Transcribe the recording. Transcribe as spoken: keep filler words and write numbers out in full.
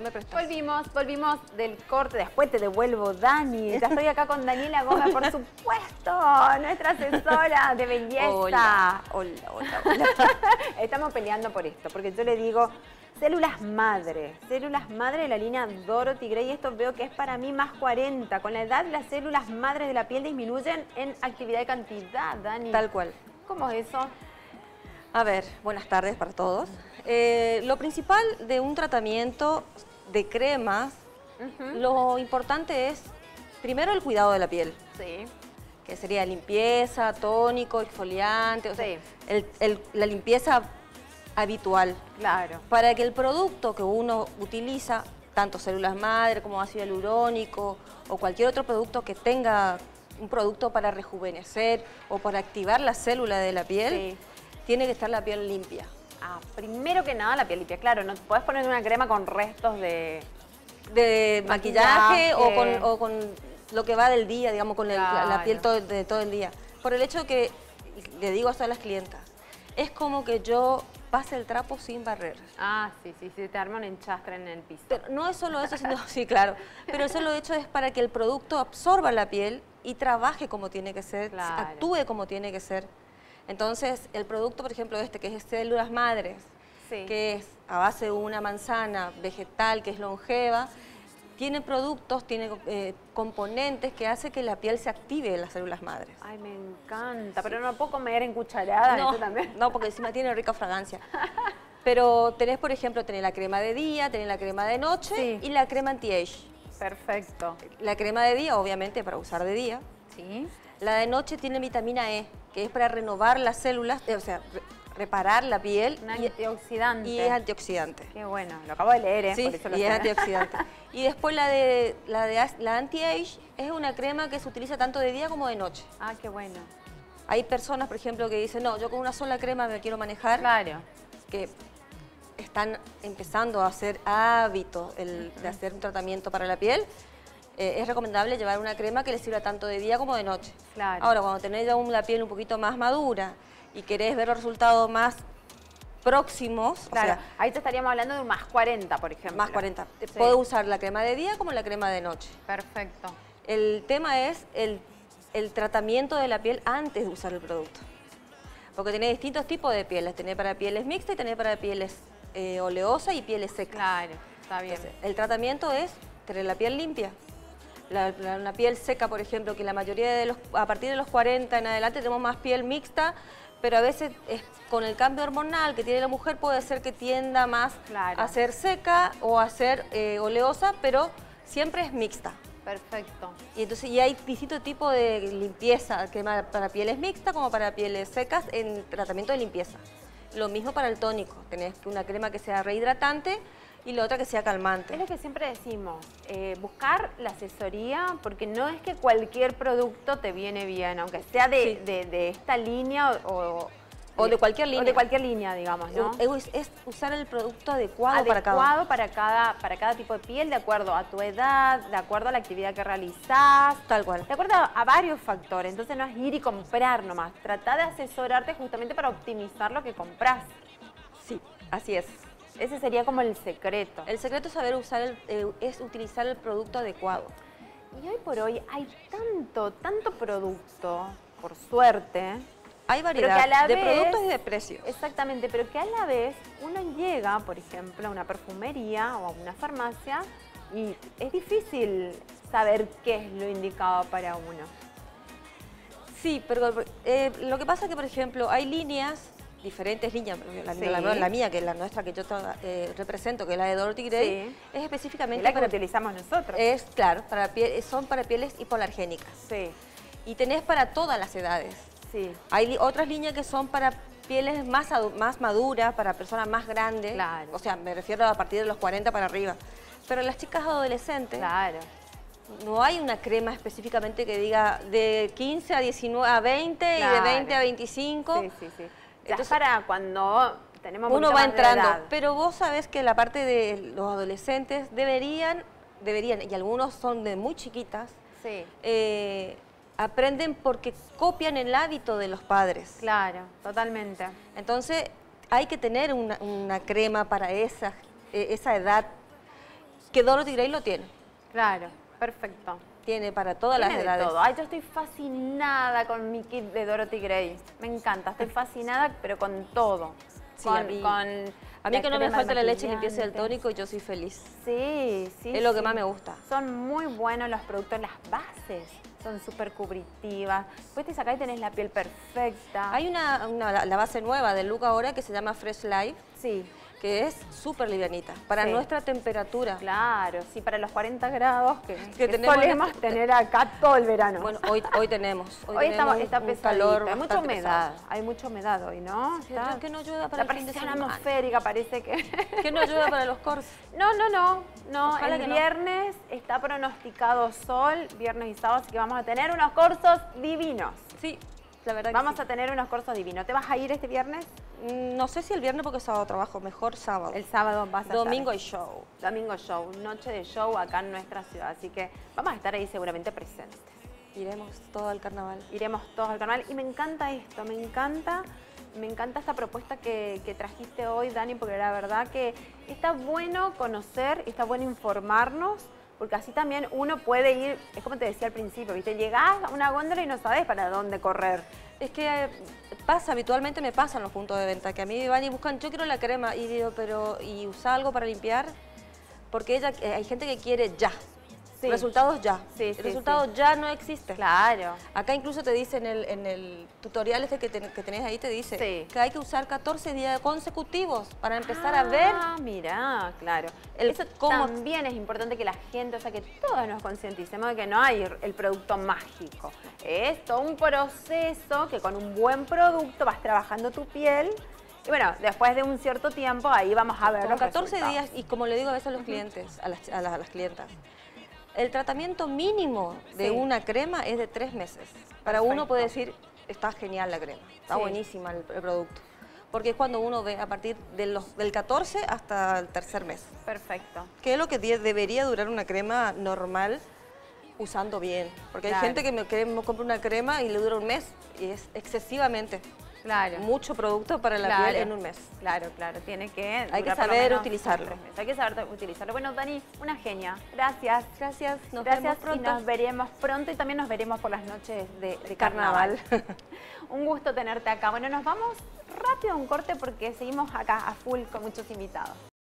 me prestas. Volvimos, volvimos del corte. Después te devuelvo, Dani. Ya estoy acá con Daniela Gómez, por supuesto. Nuestra asesora de belleza. Hola, hola, hola, hola. Estamos peleando por esto, porque yo le digo células madre. Células madre de la línea Dorothy Gray. Esto veo que es para mí más cuarenta. Con la edad, las células madres de la piel disminuyen en actividad y cantidad, Dani. Tal cual. ¿Cómo es eso? A ver, buenas tardes para todos. Eh, lo principal de un tratamiento de cremas, uh-huh. lo importante es, primero, el cuidado de la piel. Sí. Que sería limpieza, tónico, exfoliante, o sí. sea, el, el, la limpieza habitual. Claro. Para que el producto que uno utiliza, tanto células madre como ácido hialurónico o cualquier otro producto que tenga un producto para rejuvenecer o para activar la célula de la piel, sí. tiene que estar la piel limpia. Ah, primero que nada la piel limpia, claro, no puedes poner una crema con restos de... De maquillaje, maquillaje. O, con, o con lo que va del día, digamos, con el, claro. la piel todo, de todo el día. Por el hecho que, le digo a todas las clientas, es como que yo pase el trapo sin barrer. Ah, sí, sí, sí, te arma un enchastre en el piso. Pero no es solo eso, sino, sí, claro, pero el solo hecho es para que el producto absorba la piel y trabaje como tiene que ser, claro. actúe como tiene que ser. Entonces, el producto, por ejemplo, este, que es células madres, sí. que es a base de una manzana vegetal, que es longeva, tiene productos, tiene eh, componentes que hacen que la piel se active en las células madres. Ay, me encanta, sí. pero no puedo comer en cucharada, no, ¿eso también? No, porque encima tiene rica fragancia. Pero tenés, por ejemplo, tenés la crema de día, tenés la crema de noche sí. y la crema anti-age. Perfecto. La crema de día, obviamente, para usar de día. Sí. La de noche tiene vitamina E, que es para renovar las células, eh, o sea, re reparar la piel. Un antioxidante. Y es antioxidante. Qué bueno, lo acabo de leer, ¿eh? Sí, por eso lo y sé. es antioxidante. Y después la de la de la anti-age es una crema que se utiliza tanto de día como de noche. Ah, qué bueno. Hay personas, por ejemplo, que dicen, no, yo con una sola crema me quiero manejar. Claro. Que están empezando a hacer hábito el de hacer un tratamiento para la piel. Eh, es recomendable llevar una crema que les sirva tanto de día como de noche. Claro. Ahora, cuando tenés ya la piel un poquito más madura y querés ver los resultados más próximos, claro, o sea, ahí te estaríamos hablando de un más cuarenta, por ejemplo. Más cuarenta. Sí. Puedes usar la crema de día como la crema de noche. Perfecto. El tema es el, el tratamiento de la piel antes de usar el producto. Porque tenés distintos tipos de pieles. Tenés para pieles mixtas y tenés para pieles eh, oleosas y pieles secas. Claro, está bien. Entonces, el tratamiento es tener la piel limpia. La, la, una piel seca, por ejemplo, que la mayoría de los, a partir de los cuarenta en adelante tenemos más piel mixta, pero a veces es, con el cambio hormonal que tiene la mujer puede ser que tienda más claro. a ser seca o a ser eh, oleosa, pero siempre es mixta. Perfecto. Y entonces y hay distintos tipos de limpieza, crema para pieles mixtas como para pieles secas en tratamiento de limpieza. Lo mismo para el tónico, tenés una crema que sea rehidratante y la otra que sea calmante. Es lo que siempre decimos, eh, buscar la asesoría, porque no es que cualquier producto te viene bien, aunque sea de, sí. de, de esta línea o, o de, de cualquier línea. O de cualquier línea, digamos, ¿no? Es, es usar el producto adecuado, adecuado para cada Adecuado para cada, para cada tipo de piel, de acuerdo a tu edad, de acuerdo a la actividad que realizás. Tal cual. De acuerdo a, a varios factores, entonces no es ir y comprar nomás, trata de asesorarte justamente para optimizar lo que compras. Sí, así es. Ese sería como el secreto. El secreto es saber usar, el, eh, es utilizar el producto adecuado. Y hoy por hoy hay tanto, tanto producto, por suerte. Hay variedad que a la de vez, productos y de precios. Exactamente, pero que a la vez uno llega, por ejemplo, a una perfumería o a una farmacia y es difícil saber qué es lo indicado para uno. Sí, pero eh, lo que pasa es que, por ejemplo, hay líneas... diferentes líneas, la, sí. la, la mía, que es la nuestra que yo eh, represento, que es la de Dorothy Gray, sí. es específicamente... Es la que para, utilizamos nosotros. Es, claro, para piel, son para pieles hipoalergénicas. Sí. Y tenés para todas las edades. Sí. Hay otras líneas que son para pieles más, más maduras, para personas más grandes. Claro. O sea, me refiero a partir de los cuarenta para arriba. Pero las chicas adolescentes... Claro. No hay una crema específicamente que diga de quince a diecinueve a veinte claro. y de veinte a veinticinco. Sí, sí, sí. Entonces, para cuando tenemos uno va más entrando, de edad. Pero vos sabés que la parte de los adolescentes deberían, deberían y algunos son de muy chiquitas, sí. eh, aprenden porque copian el hábito de los padres. Claro, totalmente. Entonces hay que tener una, una crema para esa, esa edad Que Dorothy Gray lo tiene. Claro, perfecto. Tiene para todas Tiene las de edades. todo. Ay, yo estoy fascinada con mi kit de Dorothy Gray. Me encanta, estoy fascinada, pero con todo. Sí, con, a mí, con a mí que no me crema falta la leche, maquillante. limpieza del tónico, yo soy feliz. Sí, sí. Es lo sí. que más me gusta. Son muy buenos los productos, las bases son súper cubritivas. Después te sacás y tenés la piel perfecta. Hay una, una- la base nueva del look ahora que se llama Fresh Life, Sí, que es súper livianita, para Sí. nuestra temperatura. claro, sí, para los cuarenta grados que, que tenemos solemos este- tener acá todo el verano. Bueno, hoy, hoy tenemos. Hoy, Hoy tenemos está, está un pesadito, calor hay mucha bastante humedad, pesado. hay mucha humedad hoy, ¿no? Está- Que no llueva para la el fin de presión semana. atmosférica parece que... Que no llueva para los cortes. No, no, no, no, Ojalá el que no. viernes está pronosticado sol, viernes y sábado, así que vamos a tener unos cursos divinos. Sí, la verdad que Vamos sí. a tener unos cursos divinos. ¿Te vas a ir este viernes? Mm, No sé si el viernes porque sábado trabajo, mejor sábado. El sábado vas a Domingo estar. y show. Domingo show, noche de show acá en nuestra ciudad, así que vamos a estar ahí seguramente presentes. Iremos todo al carnaval. Iremos todos al carnaval y me encanta esto, me encanta, me encanta esta propuesta que, que trajiste hoy, Dani, porque la verdad que está bueno conocer, está bueno informarnos, porque así también uno puede ir, es como te decía al principio, ¿viste? Llegás a una góndola y no sabes para dónde correr. Es que eh, pasa, habitualmente me pasa en los puntos de venta, que a mí van y buscan, yo quiero la crema, y digo, pero, ¿y usa algo para limpiar? Porque ella, eh, hay gente que quiere ya, Sí. resultados ya. Sí, el sí, resultado sí. ya no existe. Claro. Acá incluso te dice en el, en el tutorial este que, ten- que tenés ahí, te dice Sí. que hay que usar catorce días consecutivos para empezar a ver. Ah, mira, claro. el Eso cómo- también es importante que la gente, o sea, que todos nos concienticemos de que no hay el producto mágico. Es todo un proceso que con un buen producto vas trabajando tu piel. Y bueno, después de un cierto tiempo, ahí vamos a ver Con los catorce resultados. días, y como le digo a veces a los clientes, a las, a las- a las clientas, el tratamiento mínimo de Sí. una crema es de tres meses. Para uno Perfecto. puede decir, está genial la crema, está Sí. buenísima el, el producto. Porque es cuando uno ve a partir de los, del catorce hasta el tercer mes. Perfecto. Que es lo que die- debería durar una crema normal usando bien. Porque Claro. hay gente que me, que me compra una crema y le dura un mes y es excesivamente Claro. mucho producto para la Claro. piel en un mes. Claro, claro, tiene que Hay que durar por lo saber menos utilizarlo. tres meses. Hay que saber utilizarlo. Bueno, Dani, una genia. Gracias. Gracias, nos Gracias vemos pronto. y nos veremos pronto y también nos veremos por las noches de, de carnaval. Carnaval. Un gusto tenerte acá. Bueno, nos vamos rápido a un corte porque seguimos acá a full con muchos invitados.